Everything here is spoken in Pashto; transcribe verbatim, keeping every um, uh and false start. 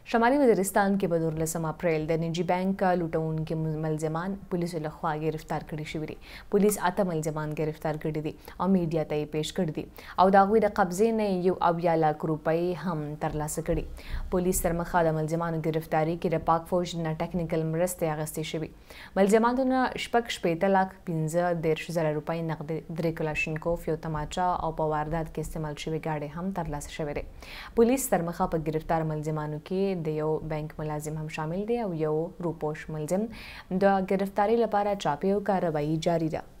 شمالي وزیرستان کې په دولسم اپریل د نجی بانک لوټونکي ملزمان پولیسو لخوا گرفتار کړي شوي دي. پولیس اته ملزمان گرفتار کړي دي او میډیا ته یې پیش کړي دي او د هغوی د قبضې نه یو اویا لاک روپۍ هم ترلاسه کړي. پولیس تر مخه د ملزمانو گرفتاري کې د پاک فوج نه ټکنیکل مرستې اخیستې شوي. ملزمانو نه شپږ شپېته لاک پنځه دېرش زره روپۍ نغدي، درې کلاشینکوف، یو تماچا او په واردات کې استعمال شوي ګاډۍ هم ترلاسه شوې دي. پولیس تر مخه په گرفتار ملزمانو کې د یو بانک ملازم هم شامل دی او یو روپوش ملزم. د گرفتاری لپاره چاپی او کارروایي جاری ده.